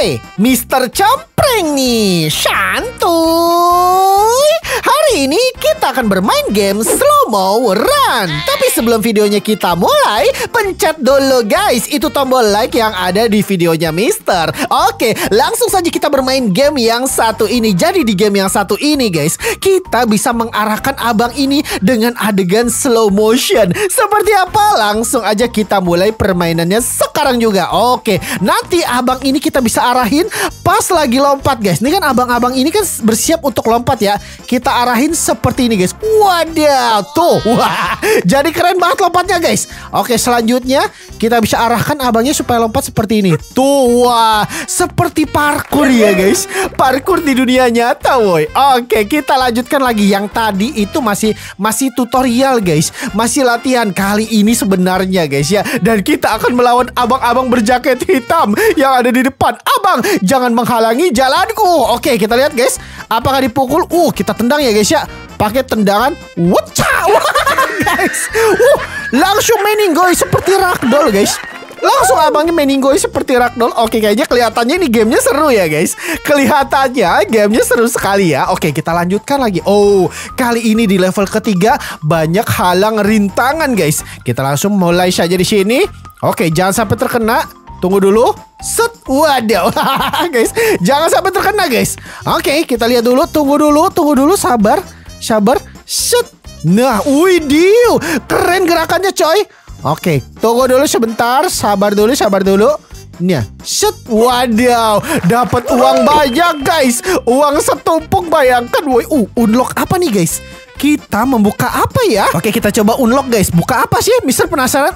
Hai, Mr. Cempreng nih, santuy. Hari ini kita akan bermain game Slow-Mo Run. Tapi sebelum videonya kita mulai, pencet dulu guys itu tombol like yang ada di videonya Mister. Oke, langsung saja kita bermain game yang satu ini. Jadi di game yang satu ini guys, kita bisa mengarahkan abang ini dengan adegan slow motion. Seperti apa? Langsung aja kita mulai permainannya sekarang juga. Oke, nanti abang ini kita bisa arahin pas lagi lompat guys. Ini kan abang-abang ini kan bersiap untuk lompat ya. Kita arahin seperti ini guys. Wadaw, tuh. Wah, jadi keren banget lompatnya guys. Oke, selanjutnya kita bisa arahkan abangnya supaya lompat seperti ini. Tuh, wah, seperti parkour ya guys. Parkour di dunia nyata woy. Oke, kita lanjutkan lagi. Yang tadi itu masih tutorial guys. Masih latihan. Kali ini sebenarnya guys ya. Dan kita akan melawan abang-abang berjaket hitam yang ada di depan. Abang, jangan menghalangi jalanku. Oke, kita lihat guys. Apakah dipukul? Kita tendang ya guys ya. Pakai tendangan. Wacah. Guys. Langsung meninggoy seperti ragdoll guys. Langsung abangnya meninggoy seperti ragdoll. Oke, kayaknya kelihatannya ini gamenya seru ya guys. Kelihatannya gamenya seru sekali ya. Oke, kita lanjutkan lagi. Kali ini di level ketiga banyak halang rintangan guys. Kita langsung mulai saja di sini. Oke, jangan sampai terkena. Tunggu dulu. Set. Waduh. Guys, jangan sampai terkena guys. Oke, kita lihat dulu. Tunggu dulu. Sabar. Set. Nah, widih. Keren gerakannya coy. Oke, tunggu dulu sebentar. Sabar dulu. Nih, set. Wadaw, dapat uang banyak guys. Uang setumpuk, bayangkan. Woi, unlock apa nih guys? Kita membuka apa ya? Oke, kita coba unlock guys. Buka apa sih? Mister penasaran?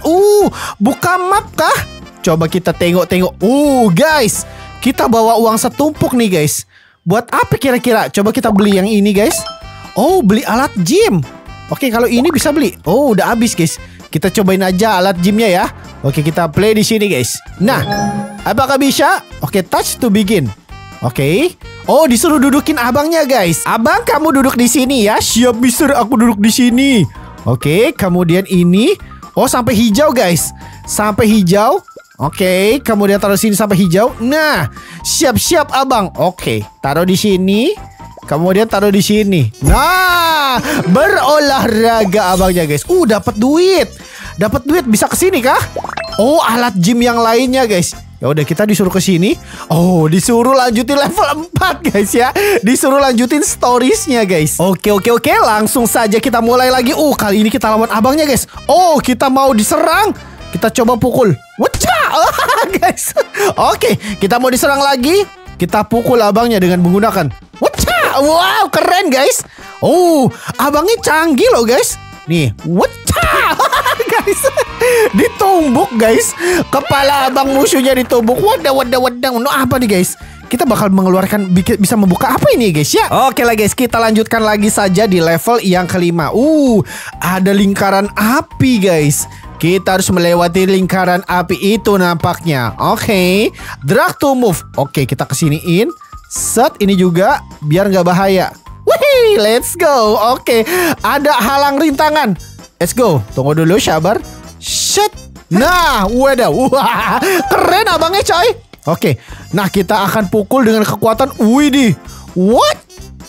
Buka map kah? Coba kita tengok. Guys, kita bawa uang setumpuk nih guys. Buat apa kira-kira? Coba kita beli yang ini guys. Beli alat gym. Oke, kalau ini bisa beli. Udah habis guys. Kita cobain aja alat gymnya ya. Oke, kita play di sini guys. Nah, apakah bisa? Oke, touch to begin. Oke. Disuruh dudukin abangnya guys. Abang, kamu duduk di sini ya. Siap Mister, aku duduk di sini. Oke, kemudian ini. Sampai hijau guys. Sampai hijau. Oke, kemudian taruh sini sampai hijau. Nah, siap-siap abang. Oke, taruh di sini. Kemudian taruh di sini. Nah, berolahraga abangnya guys. Dapat duit. Bisa ke sini kah? Alat gym yang lainnya guys. Ya udah, kita disuruh ke sini. Disuruh lanjutin level 4 guys ya. Disuruh lanjutin storiesnya guys. Oke. Langsung saja kita mulai lagi. Kali ini kita lawan abangnya guys. Kita mau diserang. Kita coba pukul. Wacah. Guys. Oke, kita mau diserang lagi. Kita pukul abangnya dengan menggunakan. Wacah. Wow, keren guys. Abangnya canggih loh guys. Nih, wacah. Guys, ditumbuk guys. Kepala abang musuhnya ditumbuk. Wadah. Apa nih guys? Kita bakal mengeluarkan, bisa membuka apa ini guys ya? Oke lah guys, kita lanjutkan lagi saja di level yang kelima. Ada lingkaran api guys. Kita harus melewati lingkaran api itu nampaknya. Oke, drag to move. Oke, kita kesiniin. Set, ini juga biar nggak bahaya. Wih, let's go. Oke, ada halang rintangan. Let's go. Tunggu dulu, sabar. Set. Nah, waduh. Wah, keren abangnya coy. Oke, nah kita akan pukul dengan kekuatan. Widih. What?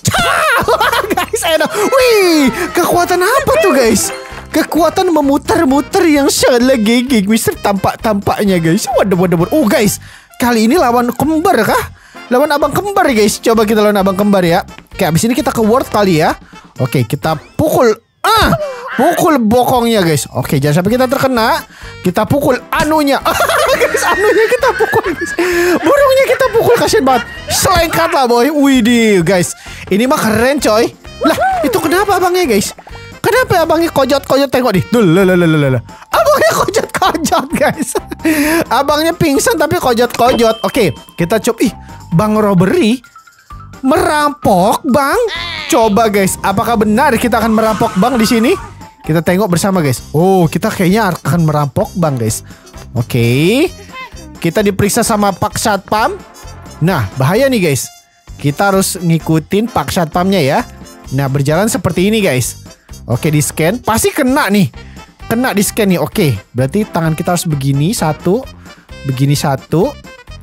Guys, enak. Wih, kekuatan apa tuh guys? Kekuatan memutar-mutar yang sangat legegeg. Mister tampak-tampaknya guys. Waduh. Guys, kali ini lawan kembar kah? Lawan abang kembar guys. Coba kita lawan abang kembar ya. Oke, abis ini kita ke world kali ya. Oke, kita pukul. Pukul bokongnya guys. Oke, jangan sampai kita terkena. Kita pukul anunya. Guys, anunya kita pukul guys. Burungnya kita pukul, kasian banget. Selengkat lah boy. Widih guys, ini mah keren coy. Lah, itu kenapa abangnya guys? Kenapa abangnya kojot-kojot? Tengok nih. Abangnya kojot-kojot guys. Abangnya pingsan tapi kojot-kojot. Oke, kita coba. Bang robbery merampok bang. Coba guys, apakah benar kita akan merampok bang di sini? Kita tengok bersama guys. Kita kayaknya akan merampok bang guys. Oke, kita diperiksa sama Pak Satpam. Nah, bahaya nih guys. Kita harus ngikutin Pak Satpamnya ya. Nah, berjalan seperti ini guys. Oke, di scan. Pasti kena nih. Kena di scan nih. Oke, berarti tangan kita harus begini satu. Begini satu.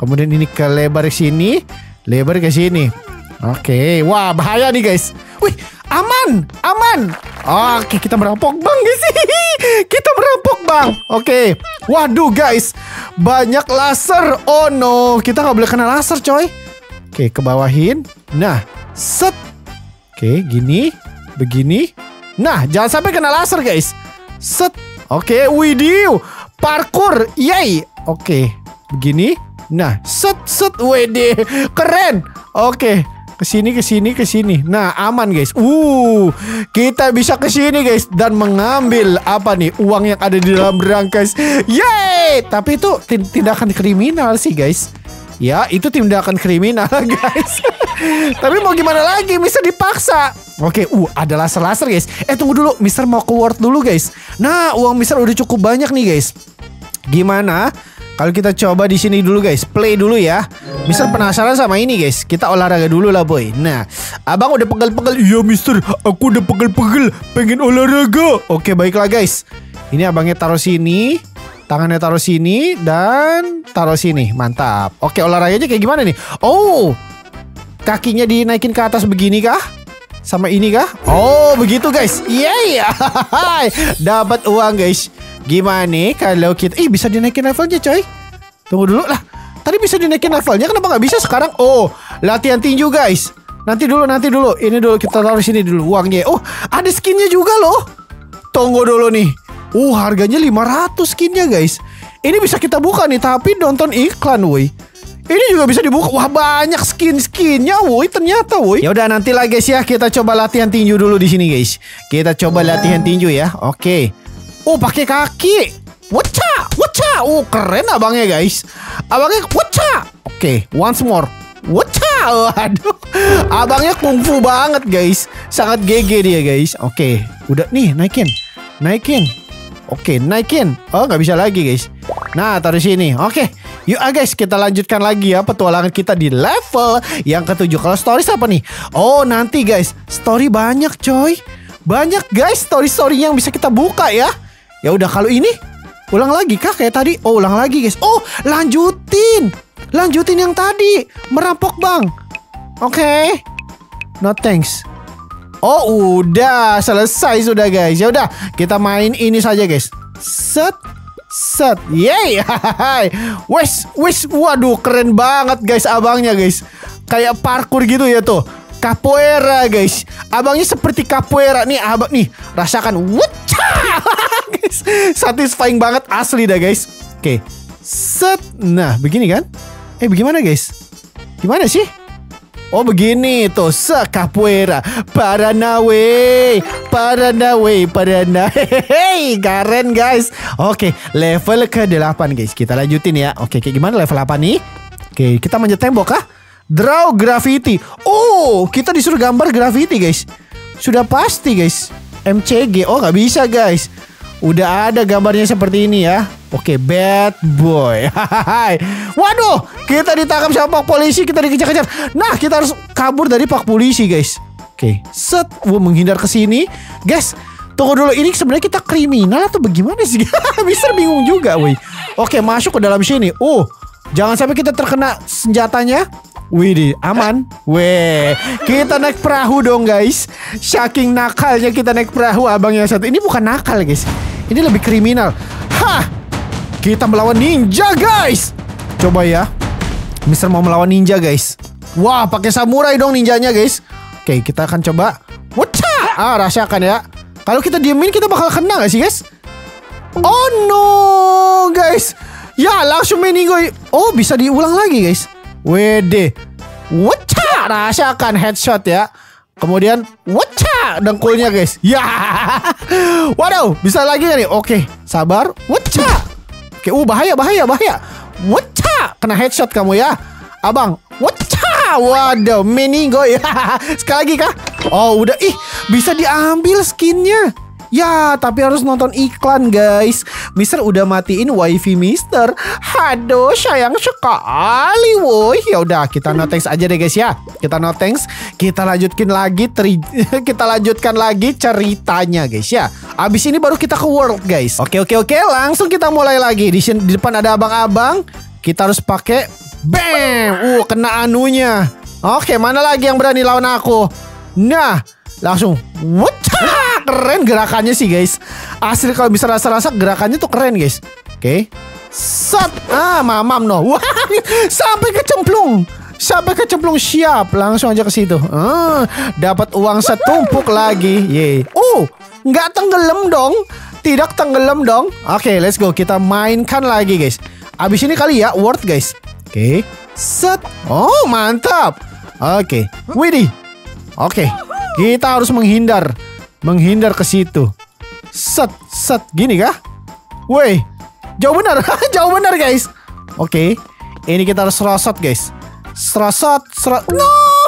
Kemudian ini ke lebar ke sini. Lebar ke sini. Oke, wah bahaya nih guys. Wih, aman, aman. Oke, kita merampok bang guys. Kita merampok bang. Oke, waduh guys, banyak laser. Oh no, kita nggak boleh kena laser coy. Oke, ke bawahin. Nah, set. Oke, gini, begini. Nah, jangan sampai kena laser guys. Set. Oke, widih, parkour, yay. Oke, begini. Nah, set, widih, keren. Oke. Kesini, kesini, kesini. Nah, aman guys. Kita bisa kesini guys dan mengambil apa nih, uang yang ada di dalam berangkas. Yeay! Tapi itu tindakan kriminal sih guys. Ya, itu tindakan kriminal guys. Tapi mau gimana lagi, Mister dipaksa. Oke, ada laser-laser guys. Tunggu dulu, Mister mau ke ward dulu guys. Nah, uang Mister udah cukup banyak nih guys. Gimana kalau kita coba di sini dulu guys, play dulu ya. Mister penasaran sama ini guys. Kita olahraga dulu lah boy. Nah, abang udah pegel-pegel. Iya Mister, aku udah pegel-pegel, pengen olahraga. Oke, baiklah guys. Ini abangnya taruh sini, tangannya taruh sini, dan taruh sini. Mantap. Oke, olahraganya kayak gimana nih? Oh, kakinya dinaikin ke atas begini kah? Sama ini kah? Oh, begitu guys. Yeay. Dapat uang guys. Gimana nih kalau kita bisa dinaikin levelnya coy. Tunggu dulu lah. Tadi bisa dinaikin levelnya, kenapa nggak bisa sekarang? Oh, latihan tinju guys. Nanti dulu. Ini dulu kita taruh sini dulu uangnya. Oh, ada skinnya juga loh. Tunggu dulu nih. Harganya 500 skinnya guys. Ini bisa kita buka nih, tapi nonton iklan woi. Ini juga bisa dibuka. Wah, banyak skinnya woi ternyata woi. Ya udah, nanti lah guys ya, kita coba latihan tinju dulu di sini guys. Kita coba latihan tinju ya. Oke. Pakai kaki. Wacha. Keren abangnya guys. Abangnya wacha. Oke, once more. Wacha. Waduh. Abangnya kungfu banget guys. Sangat GG dia guys. Oke, udah nih naikin. Oke, naikin. Oh, nggak bisa lagi guys. Nah, taruh sini. Oke. Yuk guys, kita lanjutkan lagi ya petualangan kita di level yang ke-7. Kalau stories apa nih? Oh, nanti guys, story banyak coy. Banyak guys story yang bisa kita buka ya. Ya udah, kalau ini ulang lagi kah kayak tadi? Oh, ulang lagi guys. Oh, lanjutin yang tadi, merampok bang. Oke. No thanks. Oh, udah selesai sudah guys. Ya udah, kita main ini saja guys. Set. Yeay. Wes. Waduh, keren banget guys abangnya guys. Kayak parkour gitu ya tuh. Capoeira guys. Abangnya seperti capoeira nih, abang nih. Rasakan. Guys, satisfying banget asli dah guys. Oke. Set. Nah, begini kan? Bagaimana guys? Gimana sih? Oh, begini tuh. Capoeira. Paranawe. Hey, keren guys. Oke, level ke-8 guys. Kita lanjutin ya. Oke, kayak gimana level 8 nih? Oke, kita manjat tembok kah? Draw graffiti. Oh, kita disuruh gambar graffiti guys. Sudah pasti guys. MCG. Oh, nggak bisa guys. Udah ada gambarnya seperti ini ya. Oke, bad boy. Waduh, kita ditangkap sama pak polisi. Kita dikejar-kejar. Nah, kita harus kabur dari pak polisi guys. Oke, set. Menghindar ke sini. Guys, tunggu dulu. Ini sebenarnya kita kriminal atau bagaimana sih? Mister bingung juga woi. Oke, masuk ke dalam sini. Jangan sampai kita terkena senjatanya. Widih, aman. Kita naik perahu dong guys. Saking nakalnya kita naik perahu abang yang satu. Ini bukan nakal guys. Ini lebih kriminal. Kita melawan ninja guys. Coba ya. Mister mau melawan ninja guys. Wah, pakai samurai dong ninjanya guys. Oke, kita akan coba. Wacha. Rasakan ya. Kalau kita diemin kita bakal kena gak sih guys? Oh no guys. Ya, langsung menigoy. Oh, bisa diulang lagi guys. Wede. Wacha. Rasakan headshot ya. Kemudian wacha dengkulnya guys. Ya. Waduh, bisa lagi gak nih? Oke, sabar. Wacha. Oke, bahaya. Wacha. Kena headshot kamu ya. Abang. Wacha. Waduh, menigoy. Sekali lagi kah? Oh, udah. Bisa diambil skinnya. Ya, tapi harus nonton iklan guys. Mister udah matiin wifi Mister. Aduh, sayang sekali woi. Ya udah, kita no thanks aja deh guys ya. Kita no thanks. Kita lanjutkan lagi ceritanya guys ya. Abis ini baru kita ke world guys. Oke, langsung kita mulai lagi. Di depan ada abang-abang. Kita harus pakai Bam. Kena anunya. Oke, mana lagi yang berani lawan aku? Nah, langsung. Wacah, keren gerakannya sih guys. Asli kalau bisa rasa-rasa gerakannya tuh keren guys. Oke. Set. Mamam no. Wah, sampai kecemplung. Sampai kecemplung, siap. Langsung aja ke situ. Dapat uang setumpuk lagi. Yeay. Nggak tenggelam dong. Tidak tenggelam dong. Oke, let's go. Kita mainkan lagi guys. Abis ini kali ya worth guys. Oke. Set. Oh, mantap. Oke. Widih. Oke. Kita harus menghindar. Menghindar ke situ. Set. Gini kah? Woi. Jauh benar. Jauh benar guys. Oke. Ini kita harus serosot guys. Serosot. No.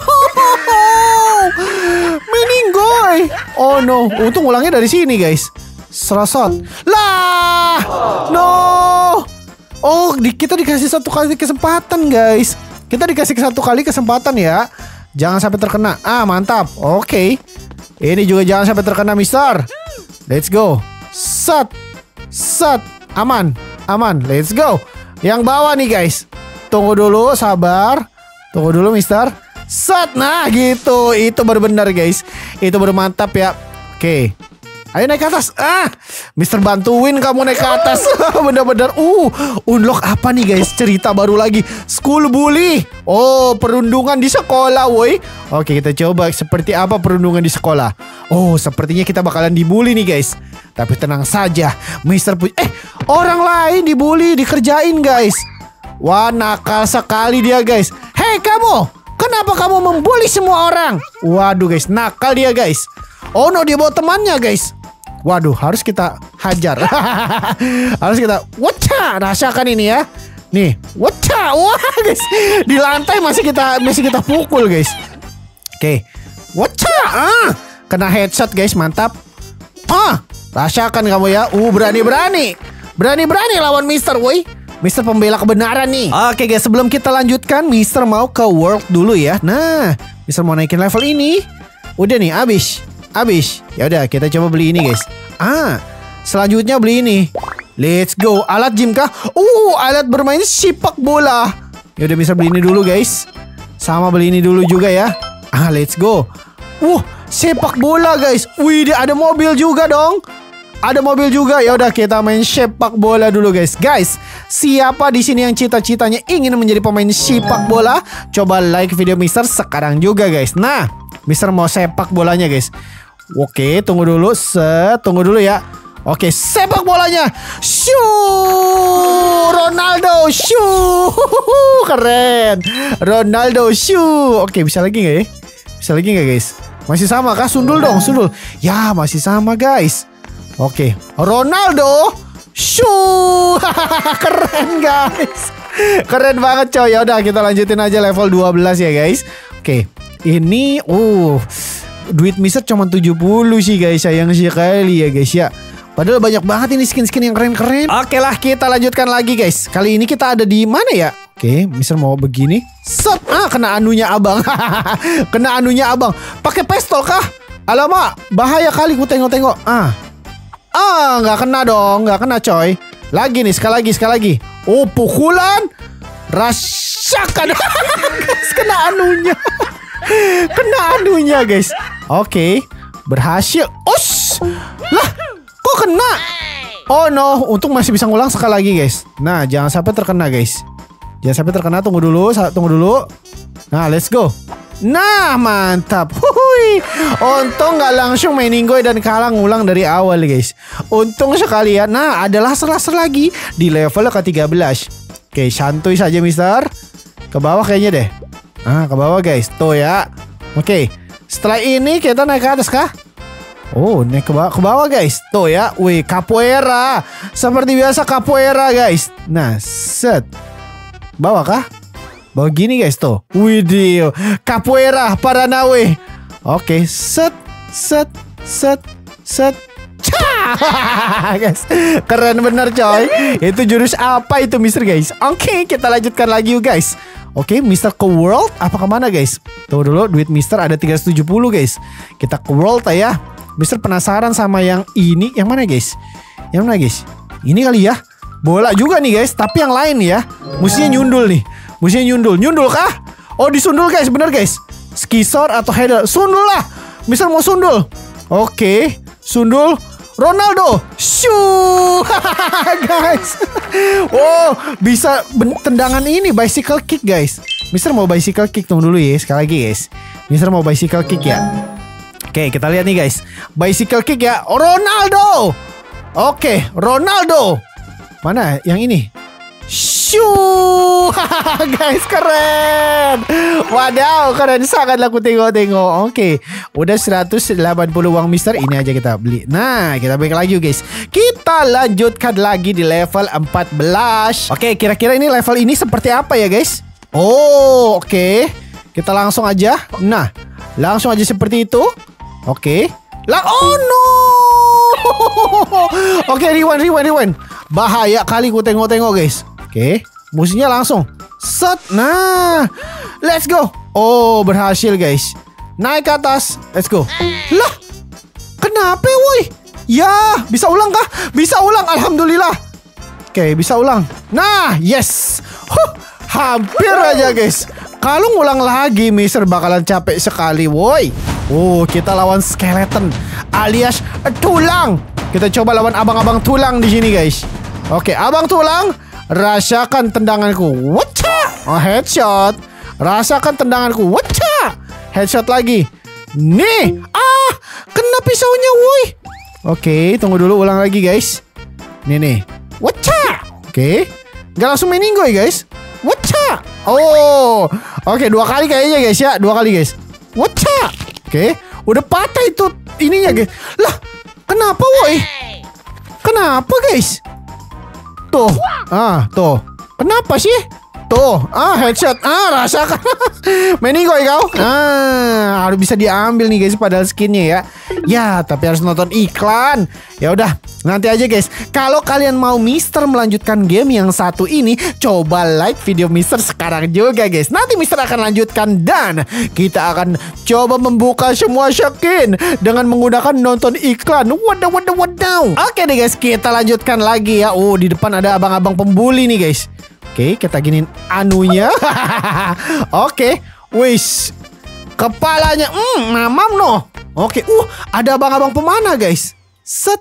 Meninggoy. Oh no. Untung ulangnya dari sini guys. Serosot. Lah. No. Oh, kita dikasih satu kali kesempatan guys. Kita dikasih satu kali kesempatan ya. Jangan sampai terkena. Mantap. Oke. Ini juga jangan sampai terkena mister. Let's go. Set. Aman. Let's go. Yang bawah nih guys. Tunggu dulu, sabar. Tunggu dulu mister. Set. Nah gitu. Itu baru benar guys. Itu baru mantap ya. Oke. Ayo naik ke atas. Mister bantuin kamu naik ke atas. Bener-bener. Unlock apa nih guys? Cerita baru lagi. School bully. Oh, perundungan di sekolah woi. Oke, kita coba seperti apa perundungan di sekolah. Oh, sepertinya kita bakalan dibully nih guys. Tapi tenang saja. Mister orang lain dibully, dikerjain guys. Wah, nakal sekali dia guys. Hei kamu, kenapa kamu membuli semua orang? Waduh guys, nakal dia guys. Oh no, dia bawa temannya guys. Waduh, harus kita hajar. Harus kita wacah, rasakan ini ya. Nih, wacah. Wah guys, di lantai masih kita pukul guys. Oke. Wacah. Kena headshot guys, mantap. Rasakan kamu ya. Berani lawan Mister woi. Mister pembela kebenaran nih. Oke guys, sebelum kita lanjutkan, Mister mau ke world dulu ya. Nah, Mister mau naikin level ini. Udah nih, habis. Ya udah, kita coba beli ini guys. Selanjutnya beli ini. Let's go. Alat gym kah? Alat bermain sepak bola. Ya udah, bisa beli ini dulu guys. Sama beli ini dulu juga ya. Let's go. Sepak bola guys. Wih, ada mobil juga dong. Ada mobil juga. Ya udah, kita main sepak bola dulu guys. Guys, siapa di sini yang cita-citanya ingin menjadi pemain sepak bola? Coba like video Mister sekarang juga guys. Nah, Mister mau sepak bolanya guys. Oke, tunggu dulu. Tunggu dulu ya. Oke, sepak bolanya. Shoo! Ronaldo, shoo! Keren. Ronaldo, shoo! Oke, bisa lagi nggak ya? Bisa lagi nggak guys? Masih sama kah? Sundul dong, sundul. Ya, masih sama guys. Oke, Ronaldo, shoo! Keren guys. Keren banget coy. Ya udah, kita lanjutin aja level 12 ya guys. Oke, ini duit Mister cuma 70 sih guys. Sayang sekali ya guys ya. Padahal banyak banget ini skin-skin yang keren-keren. Oke lah, kita lanjutkan lagi guys. Kali ini kita ada di mana ya? Oke, Mister mau begini. Set. Kena anunya abang. Kena anunya abang. Pakai pistol kah? Alamak, bahaya kali ku tengok-tengok. Nggak kena dong. Nggak kena coy. Lagi nih, sekali lagi. Pukulan. Rasakan. Guys, kena anunya. Kena anunya guys. Oke, berhasil. Lah, kok kena? Oh no, untung masih bisa ngulang sekali lagi guys. Nah, jangan sampai terkena guys. Jangan sampai terkena. Tunggu dulu. Nah, let's go. Nah, mantap. Untung nggak langsung meninggoy dan kalah, ngulang dari awal guys. Untung sekali ya. Nah, ada laser lagi di level ke-13. Oke, santuy saja Mister. Ke bawah kayaknya deh. Ke bawah guys. Tuh ya. Oke, setelah ini kita naik ke atas kah? Naik ke bawah guys. Tuh ya. Wih, capoeira. Seperti biasa capoeira guys. Nah, set. Bawah kah? Bawah gini guys tuh. Widih, capoeira Paranawe. Oke, set. Guys, keren bener coy. Itu jurus apa itu Mister guys? Oke, kita lanjutkan lagi yuk guys. Oke, Mister ke world apa kemana guys? Tunggu dulu, duit Mister ada 370 guys. Kita ke world ya. Mister penasaran sama yang ini. Yang mana guys? Yang mana guys? Ini kali ya. bola juga nih guys, tapi yang lain ya. Musiknya nyundul nih. Musiknya nyundul. Nyundul kah? Oh, disundul guys, bener guys. Skisor atau header. Sundul lah. Mister mau sundul. Oke, sundul. Ronaldo. Shoo. Guys. Oh, bisa tendangan ini bicycle kick guys. Mister mau bicycle kick, tunggu dulu ya. Sekali lagi guys. Mister mau bicycle kick ya. Oke, kita lihat nih guys. Bicycle kick ya. Ronaldo. Oke, Ronaldo. Mana yang ini? Shoo. Guys, keren. Wadaw, keren sangat aku tengok-tengok. Oke, udah 180 uang Mister. Ini aja kita beli. Nah, kita balik lagi guys. Kita lanjutkan lagi di level 14. Oke, kira-kira ini level ini seperti apa ya guys? Oh, oke. Kita langsung aja. Nah, langsung aja seperti itu. Oke. Oh no. Oke, rewind. Bahaya kali ku tengok-tengok guys. Oke, musiknya langsung set. Nah, let's go. Oh, berhasil guys. Naik ke atas. Let's go. Lah, kenapa woi? Ya, bisa ulang kah? Bisa ulang, alhamdulillah. Oke, bisa ulang. Nah, yes. Hampir aja guys. Kalau ngulang lagi Mister bakalan capek sekali woi. Oh, kita lawan skeleton alias tulang. Kita coba lawan abang-abang tulang di sini guys. Oke, abang tulang, rasakan tendanganku. Wacha! Oh, headshot. Rasakan tendanganku. Wacha! Headshot lagi. Nih, kena pisaunya woi. Oke, tunggu dulu, ulang lagi guys. Nih. Wacha! Oke. Gak langsung meninggoy guys. Wacha! Oh, oke, 2 kali kayaknya guys ya. 2 kali guys. Wacha! Oke, udah patah itu ininya guys. Lah, kenapa woi? Kenapa guys? Tuh, tuh. Kenapa sih? Tuh, headshot. Rasakan. Meninggoy kau. Harus bisa diambil nih guys padahal skinnya ya. Ya, tapi harus nonton iklan. Ya udah, nanti aja guys. Kalau kalian mau Mister melanjutkan game yang satu ini, coba like video Mister sekarang juga guys. Nanti Mister akan lanjutkan dan kita akan coba membuka semua skin dengan menggunakan nonton iklan. Wadaw. Oke deh guys, kita lanjutkan lagi ya. Oh, di depan ada abang-abang pembuli nih guys. Oke, kita giniin anunya. Oke, wis. Kepalanya, mamam no. Oke, ada abang-abang pemanah guys. Set.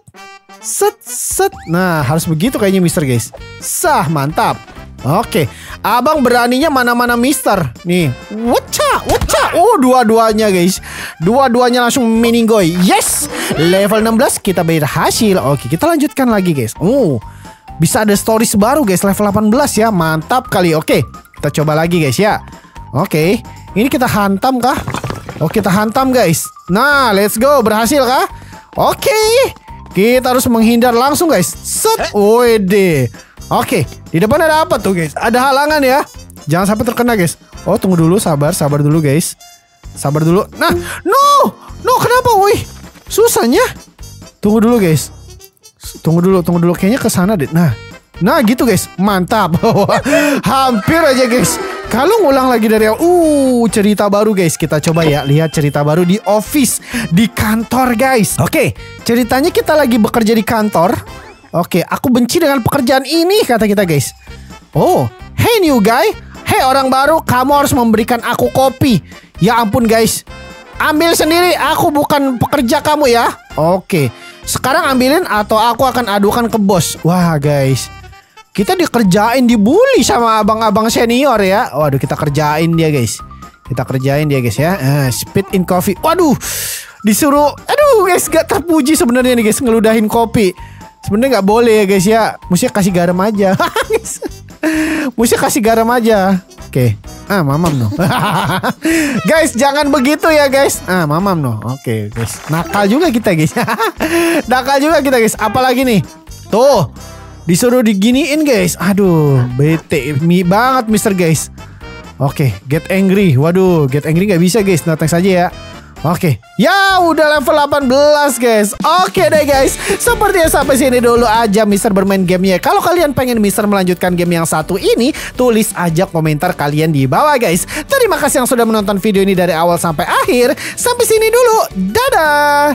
Nah, harus begitu kayaknya Mister guys. Sah, mantap. Oke, abang beraninya mana-mana Mister. Nih, wacha. Oh, dua-duanya guys. Dua-duanya langsung meninggoy. Yes, level 16 kita berhasil. Oke, kita lanjutkan lagi guys. Bisa ada stories baru guys, level 18 ya. Mantap kali. Oke, kita coba lagi guys ya. Oke, ini kita hantam kah? Oke, kita hantam guys. Nah, let's go. Berhasil kah? Oke, kita harus menghindar langsung guys. Set. Wede. Oke, di depan ada apa tuh guys? Ada halangan ya. Jangan sampai terkena guys. Oh, tunggu dulu, sabar dulu guys. Sabar dulu. Nah, no, kenapa woi? Susahnya. Tunggu dulu guys. Tunggu dulu, kayaknya ke sana deh. Nah gitu guys, mantap. Hampir aja guys. Kalau ngulang lagi dari cerita baru guys. Kita coba ya, lihat cerita baru di office, di kantor guys. Oke, ceritanya kita lagi bekerja di kantor. Oke, aku benci dengan pekerjaan ini, kata kita guys. Oh, hey new guy. Hey orang baru, kamu harus memberikan aku kopi. Ya ampun guys, ambil sendiri, aku bukan pekerja kamu ya. Oke, sekarang ambilin atau aku akan adukan ke bos. Wah guys, kita dikerjain, dibully sama abang-abang senior ya. Waduh, kita kerjain dia guys. Ya. Spit in coffee. Waduh, disuruh. Aduh guys, gak terpuji sebenarnya nih guys, ngeludahin kopi. Sebenarnya nggak boleh ya guys ya. Mesti kasih garam aja. Oke. Mamam no. Guys, jangan begitu ya guys. Mamam no. Oke guys. Nakal juga kita guys. Apalagi nih. Tuh, disuruh diginiin guys. Aduh, bete banget Mister guys. Oke, get angry. Waduh, get angry nggak bisa guys. Nah, thanks aja ya. Oke, ya udah level 18 guys. Oke deh guys, sepertinya sampai sini dulu aja Mister bermain gamenya. Kalau kalian pengen Mister melanjutkan game yang satu ini, tulis aja komentar kalian di bawah guys. Terima kasih yang sudah menonton video ini dari awal sampai akhir. Sampai sini dulu, dadah.